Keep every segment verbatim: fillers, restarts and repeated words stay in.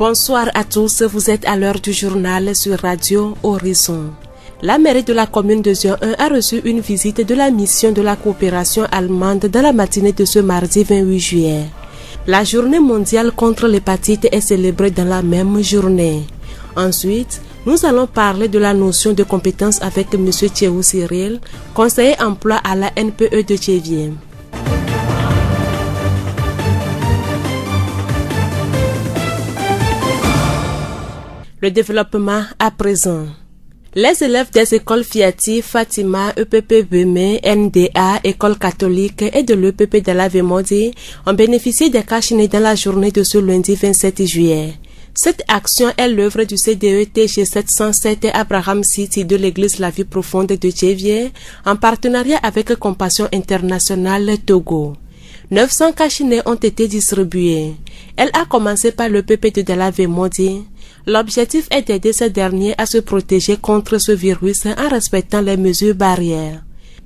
Bonsoir à tous, vous êtes à l'heure du journal sur Radio Horizon. La mairie de la commune de Zion un a reçu une visite de la mission de la coopération allemande dans la matinée de ce mardi vingt-huit juillet. La journée mondiale contre l'hépatite est célébrée dans la même journée. Ensuite, nous allons parler de la notion de compétence avec M. Tchéou Cyril, conseiller emploi à la N P E de Tchévier. Le développement à présent. Les élèves des écoles Fiati, Fatima, E P P Bemé, N D A, École catholique et de l'E P P de la Vémodi ont bénéficié des cachinés dans la journée de ce lundi vingt-sept juillet. Cette action est l'œuvre du C D E T G sept cent sept Abraham City de l'église La Vie Profonde de Tchévier en partenariat avec Compassion Internationale Togo. neuf cents cachinés ont été distribués. Elle a commencé par le P P de la Vémodi. L'objectif est d'aider ces derniers à se protéger contre ce virus en respectant les mesures barrières.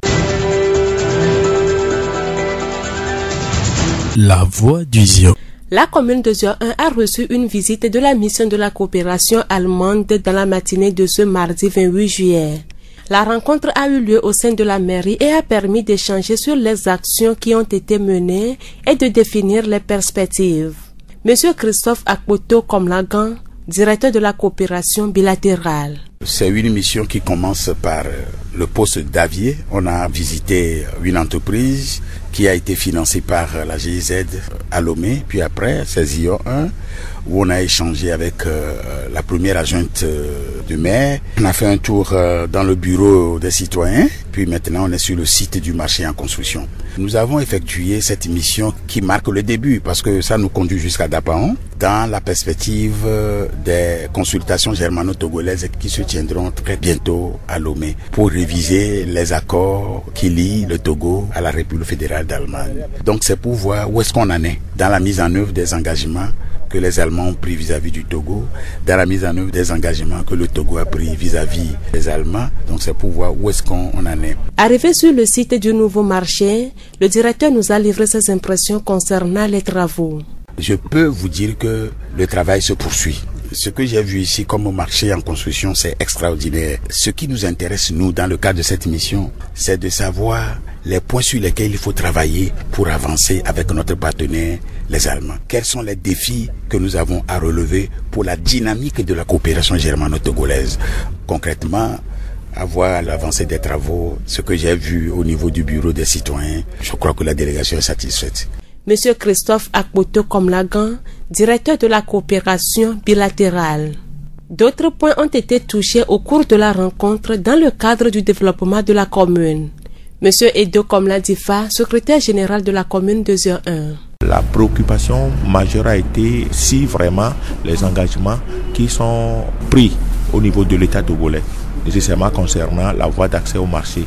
La voix du Zion. La commune de Zion un a reçu une visite de la mission de la coopération allemande dans la matinée de ce mardi vingt-huit juillet. La rencontre a eu lieu au sein de la mairie et a permis d'échanger sur les actions qui ont été menées et de définir les perspectives. Monsieur Christophe Akpoto Komlagan, directeur de la coopération bilatérale. C'est une mission qui commence par le poste d'Avier. On a visité une entreprise qui a été financée par la G I Z à Lomé. Puis après, c'est Zion un, où on a échangé avec euh, la première adjointe euh, du maire. On a fait un tour euh, dans le bureau des citoyens. Puis maintenant, on est sur le site du marché en construction. Nous avons effectué cette mission qui marque le début parce que ça nous conduit jusqu'à Dapaon dans la perspective euh, des consultations germano-togolaises qui se tiendront très bientôt à Lomé pour réviser les accords qui lient le Togo à la République fédérale d'Allemagne. Donc c'est pour voir où est-ce qu'on en est dans la mise en œuvre des engagements que les Allemands ont pris vis-à-vis du Togo, dans la mise en œuvre des engagements que le Togo a pris vis-à-vis des Allemands. Donc c'est pour voir où est-ce qu'on en est. Arrivé sur le site du nouveau marché, le directeur nous a livré ses impressions concernant les travaux. Je peux vous dire que le travail se poursuit. Ce que j'ai vu ici comme marché en construction, c'est extraordinaire. Ce qui nous intéresse, nous, dans le cadre de cette mission, c'est de savoir les points sur lesquels il faut travailler pour avancer avec notre partenaire, les Allemands. Quels sont les défis que nous avons à relever pour la dynamique de la coopération germano-togolaise? Concrètement, avoir l'avancée des travaux, ce que j'ai vu au niveau du bureau des citoyens, je crois que la délégation est satisfaite. Monsieur Christophe Akpoto Komlagan, directeur de la coopération bilatérale. D'autres points ont été touchés au cours de la rencontre dans le cadre du développement de la commune. Monsieur Edo Komladifa, secrétaire général de la commune de Zion un. La préoccupation majeure a été si vraiment les engagements qui sont pris au niveau de l'État togolais, nécessairement concernant la voie d'accès au marché,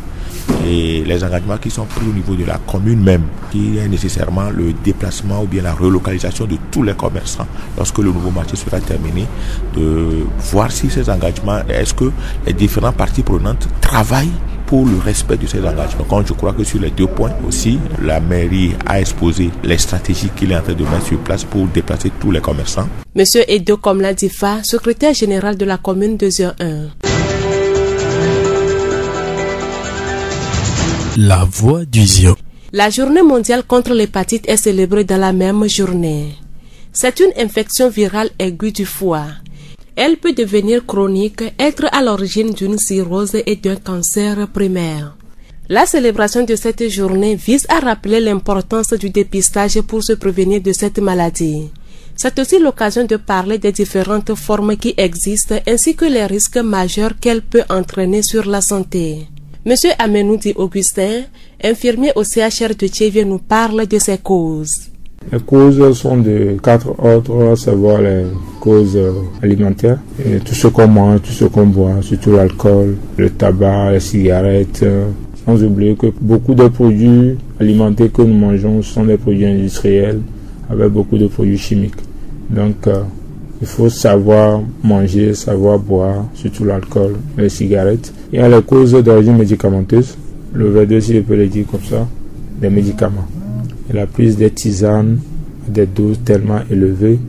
et les engagements qui sont pris au niveau de la commune même, qui est nécessairement le déplacement ou bien la relocalisation de tous les commerçants lorsque le nouveau marché sera terminé, de voir si ces engagements, est-ce que les différentes parties prenantes travaillent pour le respect de ces engagements. Quand je crois que sur les deux points aussi, la mairie a exposé les stratégies qu'il est en train de mettre sur place pour déplacer tous les commerçants. Monsieur Edo Komladifa, secrétaire général de la commune de Zion un. La voix du Zion. La journée mondiale contre l'hépatite est célébrée dans la même journée. C'est une infection virale aiguë du foie. Elle peut devenir chronique, être à l'origine d'une cirrhose et d'un cancer primaire. La célébration de cette journée vise à rappeler l'importance du dépistage pour se prévenir de cette maladie. C'est aussi l'occasion de parler des différentes formes qui existent ainsi que les risques majeurs qu'elle peut entraîner sur la santé. Monsieur Amenoudi Augustin, infirmier au C H R de Tchévier, nous parle de ses causes. Les causes sont de quatre ordres, à savoir les causes alimentaires, et tout ce qu'on mange, tout ce qu'on boit, surtout l'alcool, le tabac, les cigarettes, sans oublier que beaucoup de produits alimentaires que nous mangeons sont des produits industriels avec beaucoup de produits chimiques. Donc, euh, il faut savoir manger, savoir boire, surtout l'alcool, les cigarettes. Il y a les causes d'origine médicamenteuse, le V deux si je peux le dire comme ça, des médicaments. Et la prise des tisanes à des doses tellement élevées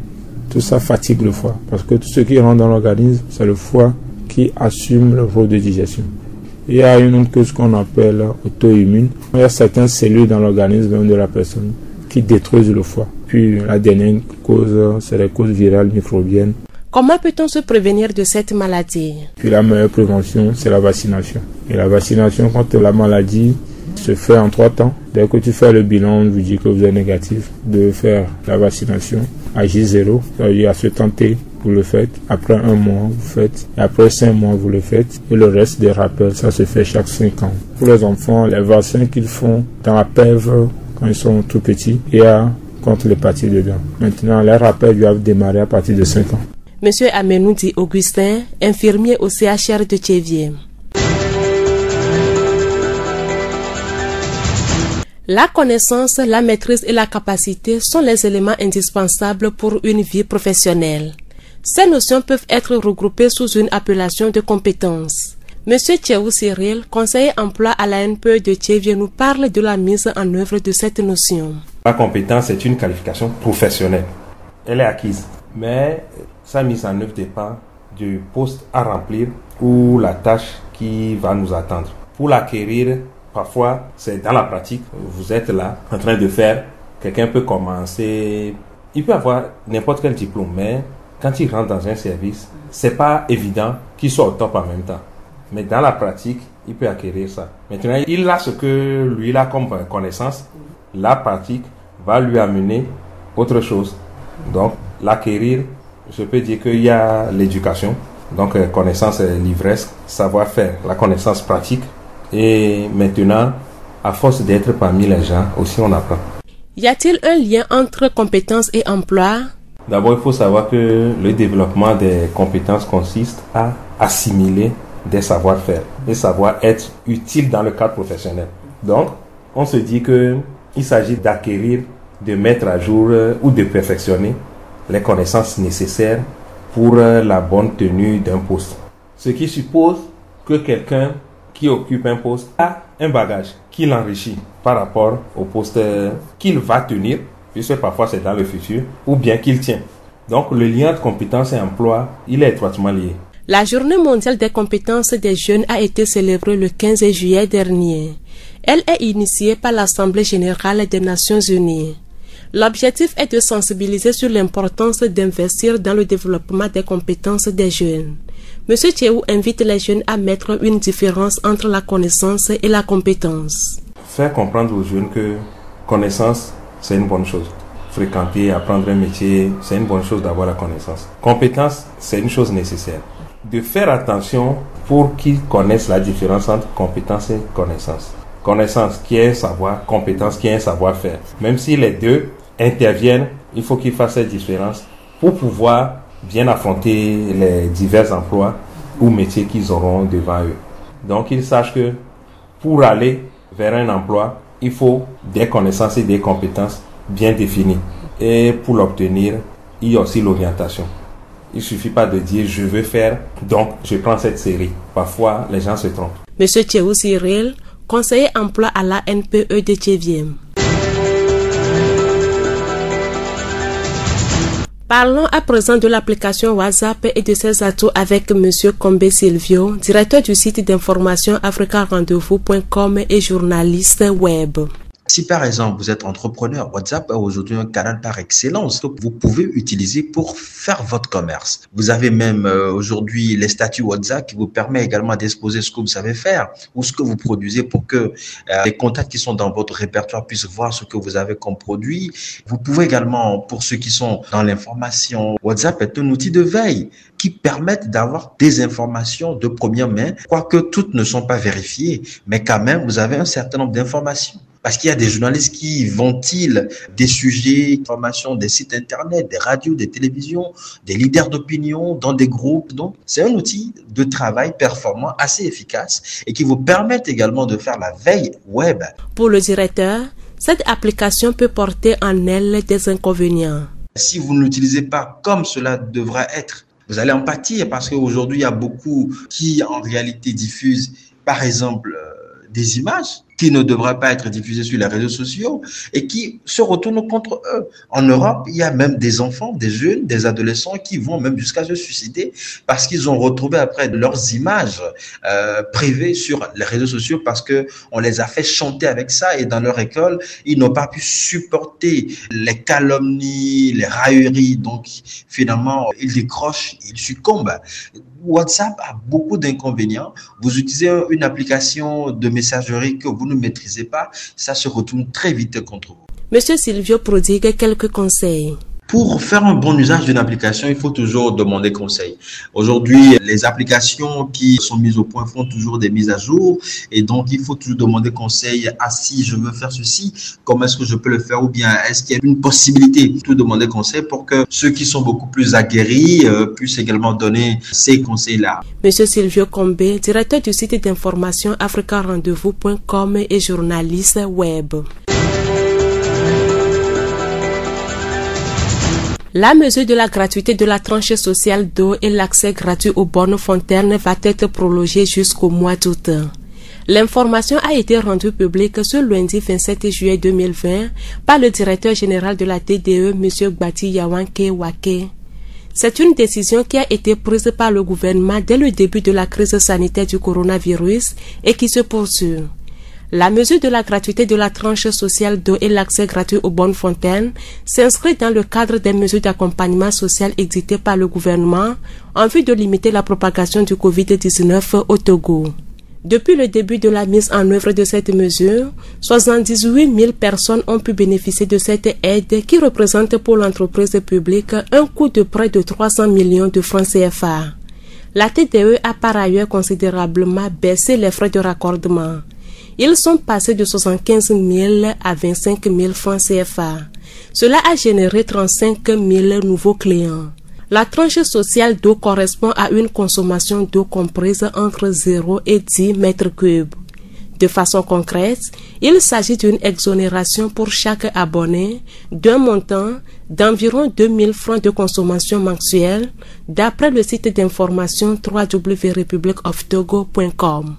Tout ça fatigue le foie, parce que tout ce qui rentre dans l'organisme, c'est le foie qui assume le rôle de digestion. Il y a une autre chose qu'on appelle auto-immune. Il y a certaines cellules dans l'organisme de la personne qui détruisent le foie. Puis la dernière cause, c'est les causes virales microbiennes. Comment peut-on se prévenir de cette maladie? Puis la meilleure prévention, c'est la vaccination. Et la vaccination contre la maladie se fait en trois temps. Dès que tu fais le bilan, vous dit que vous êtes négatif, de faire la vaccination à J zéro, c'est-à-dire à ce temps T, vous le faites. Après un mois, vous faites. Et après cinq mois, vous le faites. Et le reste des rappels, ça se fait chaque cinq ans. Pour les enfants, les vaccins qu'ils font dans la P E V quand ils sont tout petits, il y a contre l'hépatite dedans. Maintenant, les rappels doivent démarrer à partir de cinq ans. Monsieur Amenoudi Augustin, infirmier au C H R de Thiéviers. La connaissance, la maîtrise et la capacité sont les éléments indispensables pour une vie professionnelle. Ces notions peuvent être regroupées sous une appellation de compétences. Monsieur Tchéou Cyril, conseiller emploi à la N P E de Thiéviers, nous parle de la mise en œuvre de cette notion. La compétence est une qualification professionnelle. Elle est acquise, mais sa mise en œuvre dépend du poste à remplir ou la tâche qui va nous attendre. Pour l'acquérir, parfois, c'est dans la pratique. Vous êtes là, en train de faire. Quelqu'un peut commencer. Il peut avoir n'importe quel diplôme, mais quand il rentre dans un service, c'est pas évident qu'il soit au top en même temps. Mais dans la pratique, il peut acquérir ça. Maintenant, il a ce que lui a comme connaissance. La pratique va lui amener autre chose. Donc, l'acquérir, je peux dire qu'il y a l'éducation. Donc, connaissance, l'ivresse, savoir-faire, la connaissance pratique. Et maintenant, à force d'être parmi les gens, aussi on apprend. Y a-t-il un lien entre compétences et emploi? D'abord, il faut savoir que le développement des compétences consiste à assimiler des savoir-faire, des savoir-être utiles dans le cadre professionnel. Donc, on se dit qu'il s'agit d'acquérir, de mettre à jour euh, ou de perfectionner les connaissances nécessaires pour euh, la bonne tenue d'un poste. Ce qui suppose que quelqu'un qui occupe un poste a un bagage qui l'enrichit par rapport au poste euh, qu'il va tenir, puisque parfois c'est dans le futur, ou bien qu'il tient. Donc le lien de compétences et emploi, il est étroitement lié. La Journée mondiale des compétences des jeunes a été célébrée le quinze juillet dernier. Elle est initiée par l'Assemblée générale des Nations unies. L'objectif est de sensibiliser sur l'importance d'investir dans le développement des compétences des jeunes. Monsieur Tchéou invite les jeunes à mettre une différence entre la connaissance et la compétence. Faire comprendre aux jeunes que connaissance, c'est une bonne chose. Fréquenter, apprendre un métier, c'est une bonne chose d'avoir la connaissance. Compétence, c'est une chose nécessaire. De faire attention pour qu'ils connaissent la différence entre compétence et connaissance. Connaissance qui est un savoir, compétence qui est un savoir-faire. Même si les deux interviennent, il faut qu'ils fassent cette différence pour pouvoir bien affronter les divers emplois ou métiers qu'ils auront devant eux. Donc ils sachent que pour aller vers un emploi, il faut des connaissances et des compétences bien définies. Et pour l'obtenir, il y a aussi l'orientation. Il ne suffit pas de dire je veux faire, donc je prends cette série. Parfois, les gens se trompent. Monsieur Tchéou Cyril, conseiller emploi à la N P E de Thiéviers. Parlons à présent de l'application WhatsApp et de ses atouts avec Monsieur Combe Silvio, directeur du site d'information africa rendez-vous point com et journaliste web. Si par exemple vous êtes entrepreneur, WhatsApp est aujourd'hui un canal par excellence que vous pouvez utiliser pour faire votre commerce. Vous avez même euh, aujourd'hui les statuts WhatsApp qui vous permettent également d'exposer ce que vous savez faire ou ce que vous produisez pour que euh, les contacts qui sont dans votre répertoire puissent voir ce que vous avez comme produit. Vous pouvez également, pour ceux qui sont dans l'information, WhatsApp est un outil de veille qui permet d'avoir des informations de première main, quoique toutes ne sont pas vérifiées, mais quand même vous avez un certain nombre d'informations. Parce qu'il y a des journalistes qui ventilent des sujets, d'informations, des sites internet, des radios, des télévisions, des leaders d'opinion dans des groupes. Donc, c'est un outil de travail performant, assez efficace et qui vous permet également de faire la veille web. Pour le directeur, cette application peut porter en elle des inconvénients. Si vous ne l'utilisez pas comme cela devra être, vous allez en pâtir parce qu'aujourd'hui, il y a beaucoup qui en réalité diffusent, par exemple, des images qui ne devrait pas être diffusé sur les réseaux sociaux et qui se retourne contre eux. En Europe, il y a même des enfants, des jeunes, des adolescents qui vont même jusqu'à se suicider parce qu'ils ont retrouvé après leurs images euh, privées sur les réseaux sociaux parce que on les a fait chanter avec ça et dans leur école, ils n'ont pas pu supporter les calomnies, les railleries. Donc, finalement, ils décrochent, ils succombent. WhatsApp a beaucoup d'inconvénients. Vous utilisez une application de messagerie que vous ne maîtrisez pas, ça se retourne très vite contre vous. Monsieur Silvio prodigue quelques conseils. Pour faire un bon usage d'une application, il faut toujours demander conseil. Aujourd'hui, les applications qui sont mises au point font toujours des mises à jour et donc il faut toujours demander conseil. Ah, si je veux faire ceci, comment est-ce que je peux le faire ou bien est-ce qu'il y a une possibilité? Tout demander conseil pour que ceux qui sont beaucoup plus aguerris euh, puissent également donner ces conseils-là. Monsieur Silvio Combé, directeur du site d'information africa rendez-vous point com et journaliste web. La mesure de la gratuité de la tranche sociale d'eau et l'accès gratuit aux bornes fontaines va être prolongée jusqu'au mois d'août. L'information a été rendue publique ce lundi vingt-sept juillet deux mille vingt par le directeur général de la D D E, M. Gbati Yawanke Wake. C'est une décision qui a été prise par le gouvernement dès le début de la crise sanitaire du coronavirus et qui se poursuit. La mesure de la gratuité de la tranche sociale d'eau et l'accès gratuit aux bornes fontaines s'inscrit dans le cadre des mesures d'accompagnement social édictées par le gouvernement en vue de limiter la propagation du covid dix-neuf au Togo. Depuis le début de la mise en œuvre de cette mesure, soixante-dix-huit mille personnes ont pu bénéficier de cette aide qui représente pour l'entreprise publique un coût de près de trois cents millions de francs C F A. La T D E a par ailleurs considérablement baissé les frais de raccordement. Ils sont passés de soixante-quinze mille à vingt-cinq mille francs C F A. Cela a généré trente-cinq mille nouveaux clients. La tranche sociale d'eau correspond à une consommation d'eau comprise entre zéro et dix mètres cubes. De façon concrète, il s'agit d'une exonération pour chaque abonné d'un montant d'environ deux mille francs de consommation mensuelle, d'après le site d'information w w w point republic of togo point com.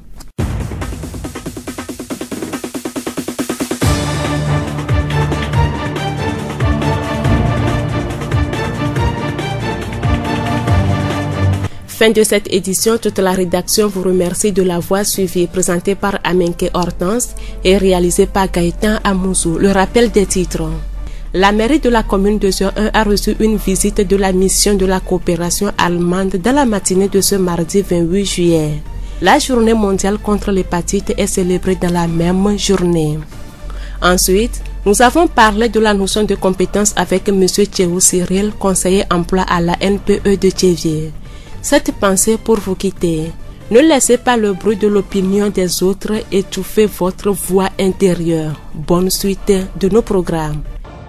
Fin de cette édition, toute la rédaction vous remercie de l'avoir suivi, présenté par Amenke Hortense et réalisé par Gaëtan Amouzou. Le rappel des titres. La mairie de la commune de Zio un a reçu une visite de la mission de la coopération allemande dans la matinée de ce mardi vingt-huit juillet. La journée mondiale contre l'hépatite est célébrée dans la même journée. Ensuite, nous avons parlé de la notion de compétence avec M. Tchéou Cyril, conseiller emploi à la N P E de Tchévier. Cette pensée pour vous quitter. Ne laissez pas le bruit de l'opinion des autres étouffer votre voix intérieure. Bonne suite de nos programmes.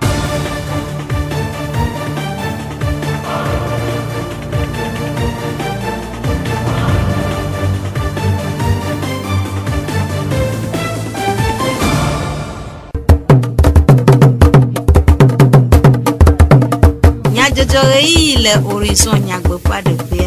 Le horizon nyagbe pas de paix.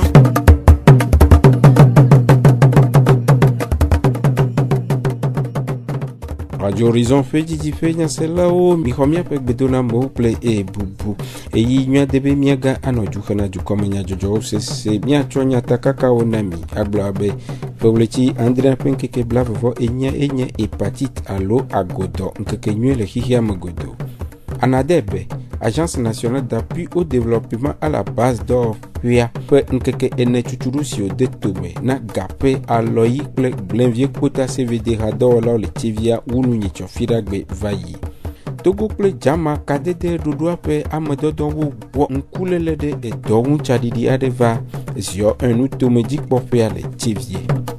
Radio Horizon fait didi fait nyansela o mi khomia pe bedona mo play e bubu e yi nya debe miaga anoju kana ju komanya jojo se se mia chonya takaka onami aglabe Pobleti Andrea penke ke blave vo enya enya hépatite alo agodo nkeke nyue le hihia magodo. Anadebe, Agence nationale d'appui au développement à la base d'or, puis après nkeke ene chuchurusio de tome na gape aloi ple blenvie kota C V D rador la le tivia unu nyicho firagbe vayi. Togo ple jama kadede dudua pe amedodo wo bo nkulele de e dogun chadidi adeva zio un outome dik pope ale tivie.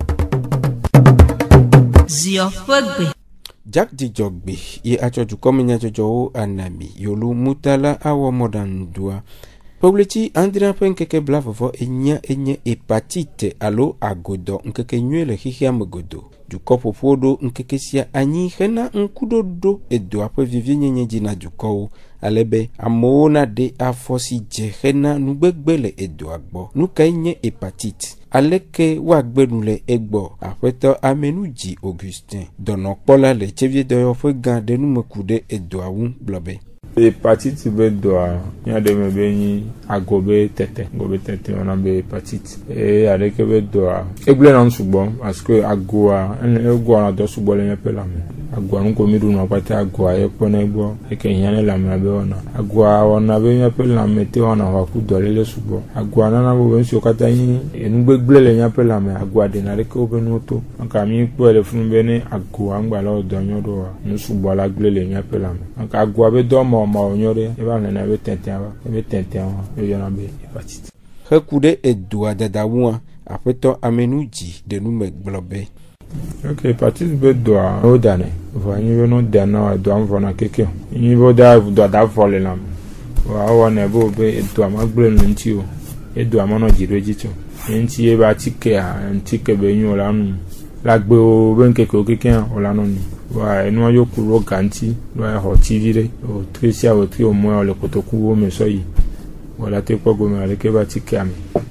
Zio fogbe. Jack di jogbe ye achoju komenya jojo anami yolu mutala awo modandua. Pobleti Andrea penkeke blavo enya enya hépatite alo agodo nkeke nyue le hihia magodo. dukɔ ƒoƒo ɖo ŋkeke sia anyi hena ŋkuɖoɖo edoa ƒe vivinyenye dzi na dukɔwo alebe amewo na ɖe afɔ si dze hena nugbegbe le edoa gbɔ. Nu kae nye hepatite? Aleke woagbe nu le egbɔ? Aƒetɔ Amenudzi Augustin, dɔnɔkpɔla le tseviedɔyɔƒe gã ɖe numeku ɖe edoa ŋu gblɔ be hepatite be doa nya ɖe me be nyi agobe tete gobe tete ona be hepatite e aleke be doa egble na sugbɔ parce que agoa egoa na dɔ sugbɔ le nyaƒe lame agoa nu ko mi ɖu na kpata agoa ye kpɔna egbɔ eke hiã ne lame be wɔna agoa wɔna be nyaƒe lame te wɔna wɔ ku dɔ le le sugbɔ agoa nana be ŋutsuwo katã nyi enugbegble le nyaƒe lame agoa ɖena ɖeke wobe nuwo to aka mi kpɔe le funu be ne agoa ŋgbalẽ dɔ nyɔ ɖoa nu sugbɔ la gble le nyaƒe lame aka agoa be dɔ ma ma onyo de eba nena be tenten ba be tenten wa e yona be hepatite heku ɖe edoa dadawua aƒetɔ Amenudzi de nume gblɔ be ok hepatite be doa o dane va nyi be no dana doa mvɔ na keke nyi be da doa da vɔ le lam wa wa ne bo be doa ma gble nu nti o e doa ma no jiro jito nti e ba tike a ntike be nyu la nu la gbe o be nkeke o keke o la no ni wa enu yo kuro ganti wa ho tv re o trisia o tri o mo le kotoku o me so yi wala te ko go me le ke ba ti kami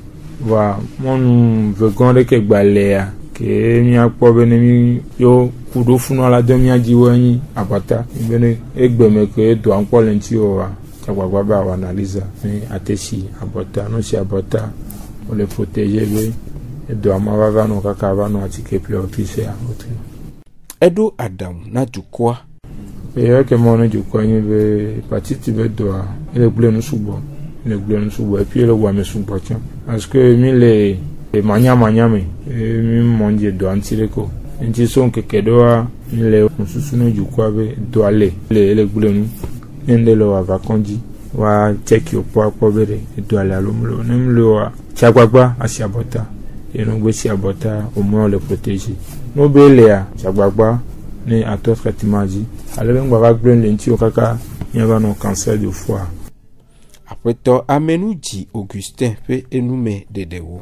wa monu vegan re ke gbale ya ke mi apo be ne mi yo kudo funu ala do mi ajiwo yin abata be ne egbe me ke do anpo le nti o wa tagbagba ba wa analyse ni atesi abata no si abata o le protéger be e do amava va no kaka va no atike pli o trisia o tri edo Adamu na dukɔa e ke mo na dukɔa ni be hepatite be doa ele gble nu sugbɔ ele gble nu sugbɔ et puis ele wa me sugbɔ tiens parce que mi le e manya manya me e mi monje do antire ko nti so nkeke doa mi le mususu na dukɔa be doa le le ele gble nu ende lo wa vakanji wa check yo po apo bere e doa le alomlo nem lo wa chagbagba asiabota e no gbe siabota au moins le protéger no belea chagbagba ni ato traitement ji alebe ngwa ga gble lenti o kaka nyaba no cancer du foie. Aƒetɔ Amenudzi Augustin ƒe enume dedewo.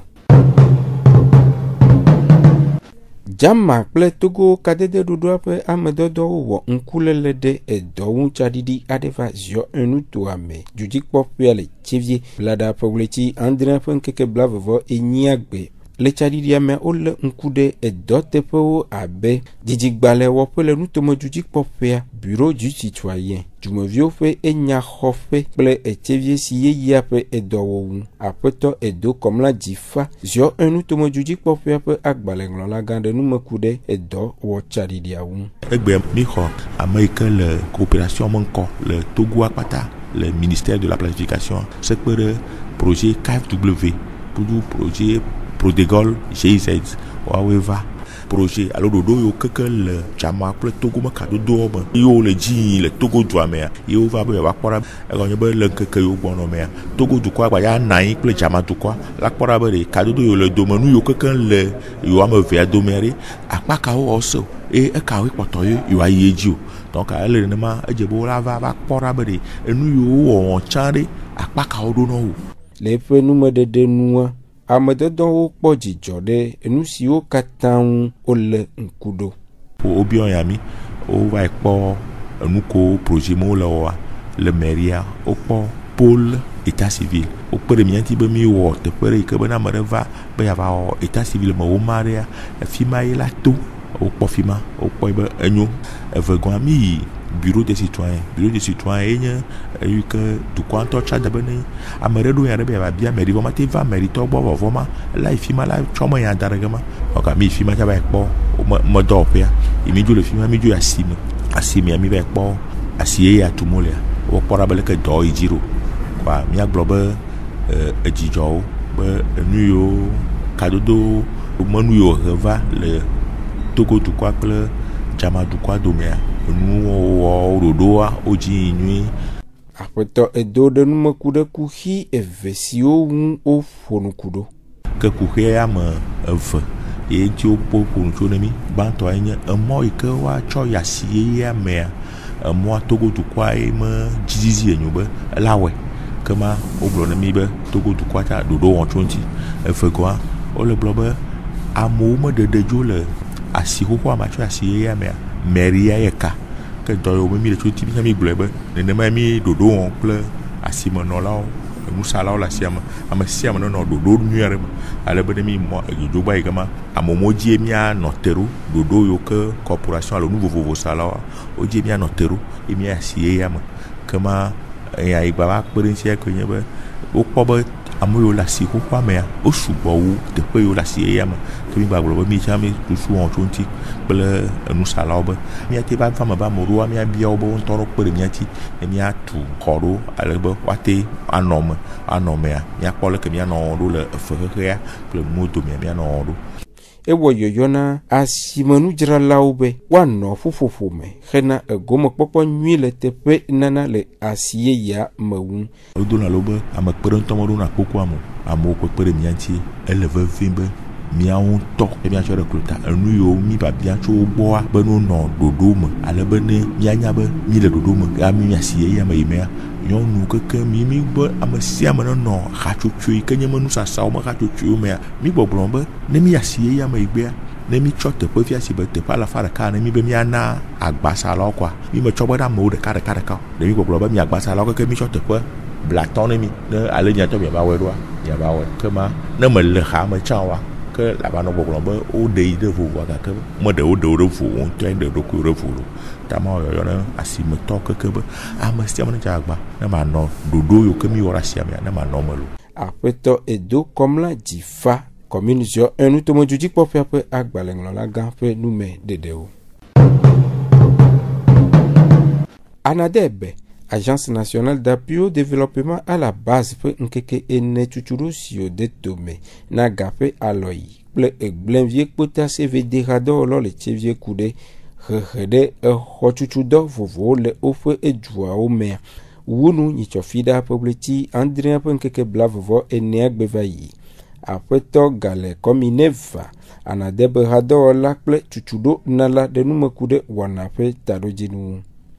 Jama kple Togo kadede ɖoɖoa ƒe amedɔdɔwo wɔ ŋkulele ɖe edɔwu tsaɖiɖi aɖe va ziɔ enutoa me. Dzudzikpɔƒea le tsevie blada ƒe ɣleti andre ƒe ŋkeke blavevɔ enyia gbe. Le tsaɖiɖia me wole ŋku ɖe edɔteƒewo abe dzidzigbalẽ wɔƒe le nutomedudzikpɔƒea, bureau du citoyen, dumeviwo ƒe enyaxɔƒe kple etsevie si yeyea ƒe edɔwɔwu. Aƒetɔ Edo Kɔmla Dzifa ziɔ enutomedudzikpɔƒea ƒe agbalẽŋlɔla gã ɖe numeku ɖe edɔwɔ tsaɖiɖiawo. Egbe mi xɔ ame yi ke le coopération me ŋkɔ le Togo akpata le ministère de la planification sekpe ɖe projet K F W pour projet Prodégol G I Z wawe va projet alo ɖoɖo yo keke le Jama kple Togo me kadodo me yo le dzi le Togo dua mea yo va be va kpɔra egɔnye be le keke yo gbɔnɔ mea Togo dukɔa gba ya nanyi kple Jama dukɔa la kpɔra be ɖe kadodo yo le domenu yo keke le yo ame evea domea ɖe akpa kawo ɔse e ekawo kpɔtɔ yo yo ayi edzi o donc ele nenema edze be wola va va kpɔra be ɖe enu yo wɔ tsã ɖe akpa kawo ɖo nɔ wo le eƒe numeɖeɖe nua amedɔdɔwo kpɔ dzidzɔ ɖe enu siwo katã ŋu wole ŋku ɖo. Wobiɔ ya mi wova kpɔ enuko projet me wole wɔa le mairia wokpɔ pôle état civil wokpe ɖe mía ŋuti be mi wɔ teƒe ɖe yi ke be ame ɖe va be yava wɔ état civil me woma ɖea fi ma ye la to wokpɔ fi ma wokpɔ be enyo evegɔa mi yi bureau des citoyens bureau des citoyens ye nye eyi ke dukɔa ŋutɔ tsa de be ne ame ɖe ɖo ya ɖe be yava bia mairie vɔ ma te va mairie tɔ gbɔ vɔvɔ ma la yi fi ma la tsɔ me ya da ɖe ge ma ɔka mi yi fi ma tsa va yi kpɔ me dɔwɔƒea yi mi dzo le fi ma mi dzo yi asime asimea mi va yi kpɔ asi ye ya tumo lea wokpɔra be leke dɔ yi dzi ɖo kɔa miagblɔ be edzidzɔwo be enu yiwo kadodo menu yiwo he va le Togo dukɔa kple Jama dukɔa domea enuwɔwɔ ɖoɖoa wodzi nyui. Aƒetɔ Edo ɖe numeku ɖe kuxi eve siwo ŋu woƒo nuku ɖo. Ke kuxia ame eve ye ŋuti wokpo ƒo nu tso ne mi gbãtɔe nye emɔ yi ke woatsɔ yi asi yeyea mea emɔa Togo dukɔa ye me dzizizi enyo be ela wɔe kema wogblɔ ne mi be Togo dukɔa tsa ɖoɖo wɔn tso ŋuti evegɔa wole gblɔ be amewo me ɖeɖe dzo le asi xoxo ama tso asi ya mea meria yeka ke dɔyɔ me mi le tso ti mi mi gblɔe be nenema mi ɖoɖo wɔm kple asimenɔlawo nusalawo le asia me ame sia ame nɔ ɖoɖo nyui aɖe me ale be ne mi mɔ dzogba yi gama amewo dzie mianɔ te ɖo ɖoɖo yiwo ke corporation alo nu vovovo salawo wodie mianɔ te ɖo ye mia asi ya me kema eya yi gba va kpe ɖe ŋuti ke nye be wokpɔ be ame yiwo le asi xoxoa mea wo sugbɔ wu teƒe yiwo le asi ya me ke mi gba gblɔ be mi tsã mi susu wɔn tso ŋuti kple nusalawo be miate va va me be ame ɖowoa miabia wo be wo ŋutɔ ɖo kpe ɖe mia ŋuti ne miatu xɔ ɖo ale be woate anɔ me anɔ mea miakpɔ leke mianɔ wɔn ɖo le efexexea kple nuwo domea mianɔ wɔn ɖo. Ewɔ yɔyɔ na asimenudzralawo be woanɔ ƒuƒoƒo me hena egomekpɔkpɔ nyui le teƒe nana le asi yeyea me wu. Wodona lo be ame kpeɖeŋutɔ me ɖona kpokpoa me amewo kpekpe ɖe mia ŋuti ele vevie be miawo ŋutɔ miatsɔ ɖe klota enu yiwo mi babia tso wo gbɔa be no nɔ ɖoɖo me ale be ne mianya be mi le ɖoɖo me ga mi asi yeyea me yi mea nyɔnu keke mi mi be ame sia ame nenɔ hatsotso yi ke nye me nusasawo me hatsotsowo mea mi gbɔgblɔ be ne mi asi yeyea me yi gbea ne mi tsɔ teƒe fia si be teƒe alafa ɖeka ne mi be miana agbasalawo kɔa mi me tsɔ be ɖe amewo ɖeka ɖeka ɖeka ne mi gbɔgblɔ be mi agbasalawo keke mi tsɔ teƒe blatɔ ne mi ne ale nyatɔ miava wɔe ɖoa miava wɔe kema ne me le xa me tsã wa ke labanɔ gbɔgblɔ be wo ɖe yi ɖe vovoa gake me ɖe wo ɖe wo ɖe vo wo ŋutɔ ɖe ɖokui ɖe vo lo tama yɔyɔ ne asimetɔ keke be ame sia ame ne dze agba ne manɔ ɖoɖo yiwo ke mi wɔ ɖe asia mea ne manɔ me lo. Aƒetɔ Edo Kɔmla Dzifa commune ziɔ un nutomodzikpɔƒea ƒe agbalẽŋlɔla gã ƒe nume ɖeɖewo. Anadebe Agence nationale d'appui au développement à la base ƒe ŋkeke ene tutuɖo siwo de tome na gaƒe alɔyi kple egblẽvie kpota C V D hadɔwɔlɔ le tsevie ku ɖe hehe ɖe exɔtutudɔ vovowo le woƒe eduawo mea wunu nyitsɔfi ɖa ƒe bleti adrea ƒe ŋkeke blavevɔ enea gbe va yi. Aƒetɔ gale kɔmine va anadebe hadɔwɔla kple tutuɖo nala ɖe nume ku ɖe wɔna ƒe taɖodzinu.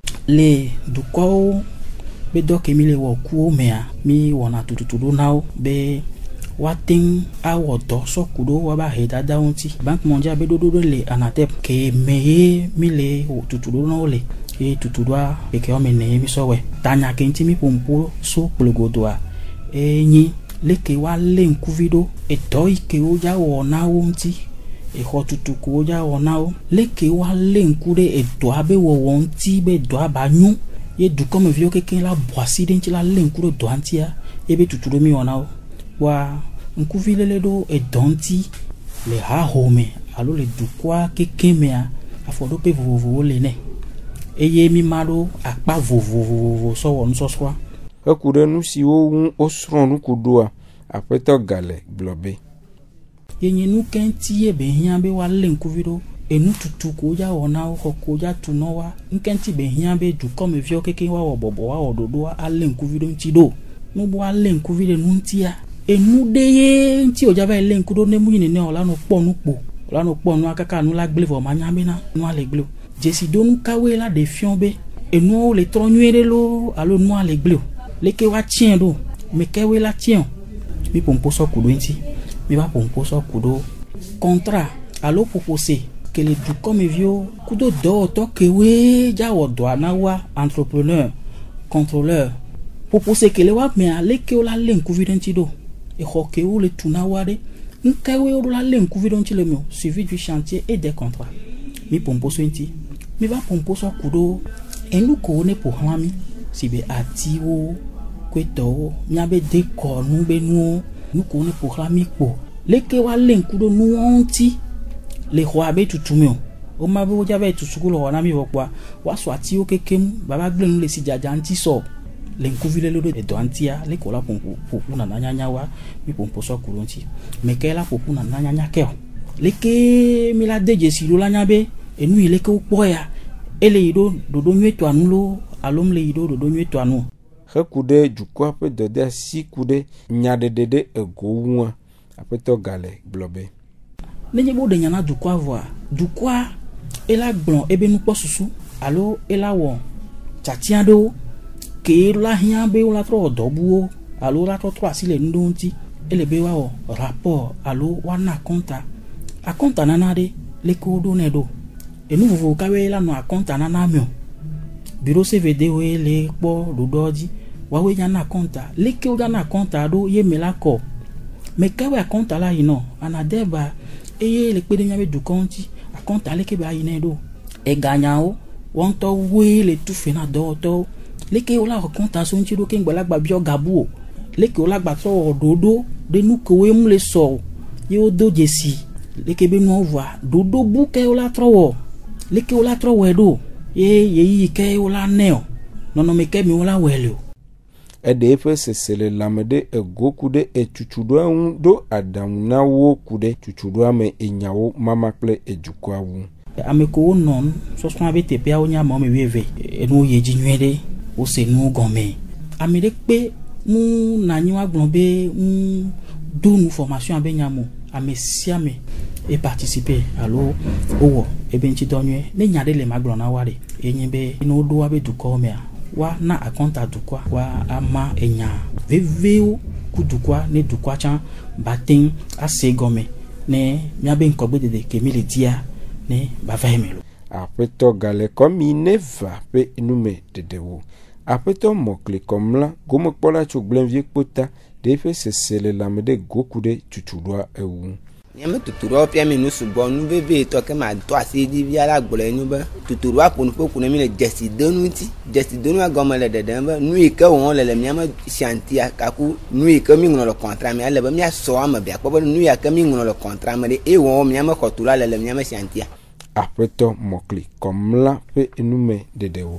Le dukɔwo be dɔ ke mi le wɔ kuwo mea mi wɔna tututu ɖo na wo be woate ŋu awɔ dɔ sɔku ɖo woaba he dadawo ŋuti. Banque mondiale be ɖoɖo ɖe le anadeb ke me ye mi le tutu ɖo na wo le ye tutu ɖoa keke wɔme ne ye mi sɔ wɛ tanya ke ŋuti mi ƒompo so kplegodoa enyi leke woalé ŋkuvi ɖo edɔ yi ke wodza wɔ na wo ŋuti exɔ tutu ko wodza wɔ na wo leke woalé ŋku ɖe edɔa be wɔwɔ ŋuti be edɔa ba nyo ye dukɔmeviwo keke la bɔ asi ɖe ŋuti la lé ŋku ɖe dɔa ŋutia ye be tutu ɖo mi wɔ na wo wa ŋkuvi lele ɖo edɔ ŋuti le hahome alo le dukɔa keke mea afɔɖoƒe vovovowo le nɛ eye mi ma ɖo akpa vovovovo sɔ wɔ nusɔsrɔ̃a. Eku ɖe nu siwo ŋu wosrɔ̃ nuku ɖoa aƒetɔ gale gblɔ be ye nye nu ke ŋuti ye be hiã be woalé ŋkuvi ɖo enu tutu ko wodza wɔ na wo xɔ ko wodza tu na woa ŋke ŋuti be hiã be dukɔmeviwo keke woawɔ bɔbɔ woawɔ ɖoɖoa alé ŋkuvi ɖo ŋuti ɖo nu be woalé ŋkuvi ɖe nu ŋutia enu ɖe ye ŋuti wodza va lé ŋku ɖo ne mu yi nene wola no kpɔ nu kpo wola no kpɔ nua kaka nu la gblẽ vɔ manya bena nua le gblẽ o dzesidonu kawoe la ɖe fiɔ be enuawo le trɔ nyuie ɖe lo alo nua le gblẽ o leke woatiẽ ɖo mekewoe la tiẽ o mi ƒompo sɔ ku ɖo ŋuti mi va ƒompo sɔ ku ɖo contrat alo ƒoƒose ke le dukɔmeviwo kudo dɔwɔtɔ kewoe dza wɔ dɔa na woa entrepreneur contrôleur ƒoƒose ke le woa mea leke wo la lé ŋkuvi ɖe ŋuti ɖo exɔ kewo le tu na woa ɖe ŋkewoe wo la lé ŋkuvi ɖe ŋuti le me o suivi du chantier et des contrats mi ƒompo sɔ ŋuti mi va ƒompo sɔ ku ɖo enu kowo ne ƒoxlã mi si be atiwo kɔetɔwo miabe dekɔ nu be nuwo nu ko ne ƒoxlã mi kpo leke woalé ŋku ɖo nuwo ŋuti le xɔa be tutu me o woma be wodza va yi tutu ko le xɔ na mi vɔ kpoa woasɔ atiwo kekem baba gblẽ nu le si dzadza ŋuti sɔ le ŋkuvi lele ɖo edɔa ŋutia leke wola ƒoƒu nana nyanya wa mi ƒompo sɔ ku ɖo ŋuti meke la ƒoƒu nana nyanya ke o leke mi la de dzesi ɖo la nya be enu yi leke wokpɔ ya ele yi ɖo ɖoɖo nyuietɔa nu lo alo mle yi ɖo ɖoɖo nyuietɔa nu. Heku ɖe dukɔa ƒe dɔdeasi ku ɖe nyaɖeɖe ɖe ego ŋua aƒetɔ gale gblɔ be nenye be woɖe nya na dukɔa vɔa dukɔa ela gblɔ ebe nukpɔ susu alo ela wɔ tsatia ɖewo ke la hiã be wola trɔ wɔ dɔbuwo alo wola trɔ trɔ asi le nu ɖewo ŋuti ele be woawɔ rapport alo woana akɔnta akɔnta nana ɖe le ko do ne do enu vovo ka we la no akonta na na mio bureau C V D we le po do doji wa we nya na konta le ke o na konta do ye me la ko me ka we akonta la ino ana deba eye le pe de nya be du konti akonta le ke ba ine do e ganya o won to we le tu fe na do to le ke o la konta so nchi do ke ngbalagba bi o gabu o le ke o la gba so ododo de nu ko we mu le so ye o do jesi le ke be no va dodo bu ke o la trowo le ke o la trowo do ye ye yi ke o la neo nono me ke mi o la welio ede fe sesele lamede egokude echuchudo ahun do adamunawo kude chuchudo ame enyawo mama kple ejukwa wu ame ko non so so abe te pia onya mo me weve enu ye jinwede o se nu gome ame de pe mu na nyi wa gbon be mu do nu formation abe nyamo ame siame e participer allo owo e ben chi donye ne nyade le magbon na ware enyi be inu do abe du ko me wa na akonta dukwa wa ama enya veveo kudukwa ne dukwa chan batin ase gome ne miabe nkogbe dede kemile dia ne bavemelo apeto gale komi neva pe nume dedewo apeto mokle komla gomo pola chuglen vie pota defe sesele lamede gokude chuchudwa ewu nyame tuturo pia mi nusu bo nu bebe to ke ma to ase di bia la gbole nu ba tuturo aponu poku na mi le jesi donu ti jesi donu agoma le dede ba nu ike won le le nyame shanti akaku nu ike mi ngono le contrat mi ale ba mi aso ama bia po nu ya ke mi ngono le contrat ma de e won nyame kotura le le nyame shanti apeto mokli komla pe nume dedewo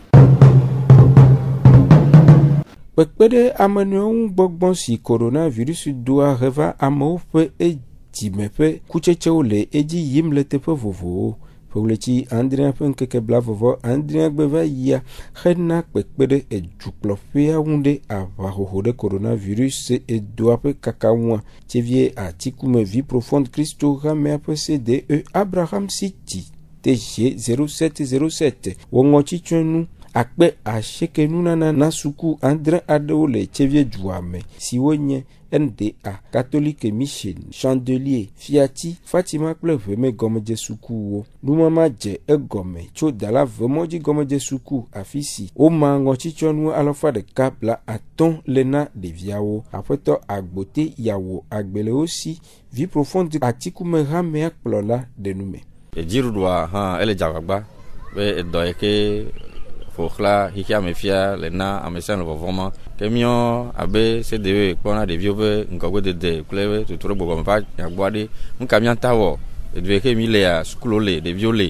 pekpede amanu gbogbon si coronavirus doa reva amo pe e timepe kucheche le eji yimle tepe vovo foglechi andria penkeke bla vovo andria gbeva ya khena pekpede e juklofia wunde avaho de coronavirus e doa pe kakawa chevie atikume vie profonde Christo rame C D E Abraham City T G zéro sept zéro sept wongochi chenu akpe asheke nunana nasuku andre adeole chevie juame siwonye N D A catholique mission chandelier fiati Fatima pleve me gomme jesuku wo numama je egome cho dala vemoji gomme jesuku afisi o mango chichonu alofa de kabla aton lena de viawo apeto agbote yawo agbele aussi vie profonde atiku me rame akplola de nume ejirudwa ha ele jagba be doyeke Fokla, Hikia Mefia, Lena, Amesian of Voma, Kemio, Abe, C D E, Kona de Viove, Nkogwe de De, Cleve, Tuturo Bogompa, Yaguadi, Munkamian Tawo, Edveke Milea, Skulole, de Viole,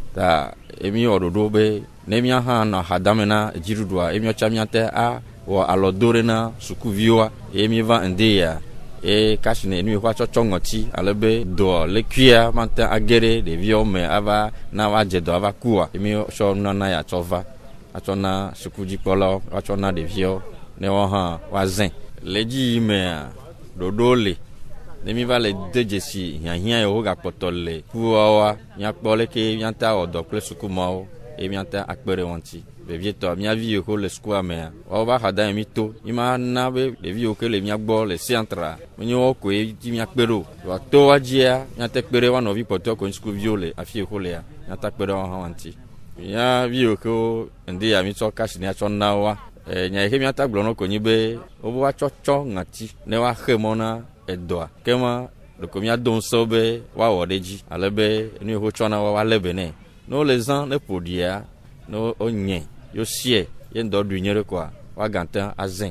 Ta Emio Rodobe, Nemia Han, Hadamena, Jirudwa, Emio Chamiante A, ou Alodorena, Sukuvioa, Emiva Ndea, et Kashine, Nui Wacho Chongoti, Alebe, Do, Lequia, Manta Agere, de Viome, Ava, Nawa Jedo, Ava Kua, Emio Shonana Chova. Achona sukuji polo achona de vio ne wa wazin leji me dodole ne mi va le dejesi yan yan yo ga potole kuwa yan pole ke yan ta odo ple sukumo e yan ta akpere wonti be vieto mi avi ko le skua me o ba hada mi to ima na be le vio ke le mi agbo le centra mi o ko e ti mi akpero wa to wajia yan ta akpere wa no vi poto ko sku viole afi ko le yan ta akpere wa wanti ya vio ko ndi ya mi to cash ni acho na wa e nya ke mi ata gblono ko nyibe o wa chocho ngati ne wa khemona edoa kema le ko mi adon sobe wa wodeji alebe ni ho chona wa wa lebe ne no les ans ne podia no onye yo sie ye ndo du nyere kwa wa gantan azin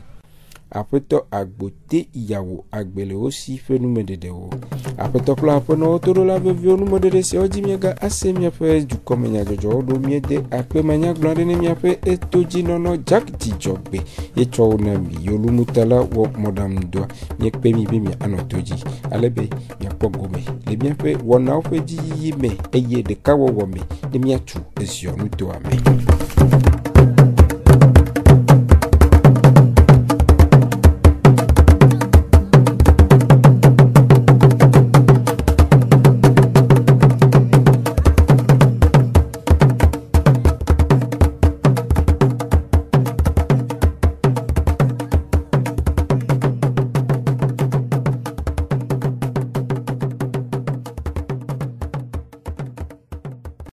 apeto agbote iyawo agbele aussi phénomène de dewo apeto pla pono toro la vevio numo de se oji miega asemia pe du komenya jojo do miede ape manya glande ne miape etoji nono jack ti jobbe e cho na mi yolumutala wo modam do mi pe mi be mi anotoji alebe mi pogome le bien pe wona ofe ji yime eye de kawo wo mi de mi atu esio nuto ame